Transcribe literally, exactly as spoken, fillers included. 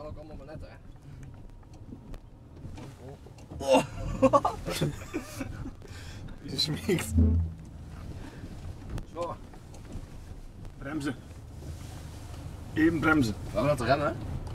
ook allemaal maar net, hè. Oh. Je smiekt. Zo. Bremsen. Even bremsen. Gaan we naar te remmen?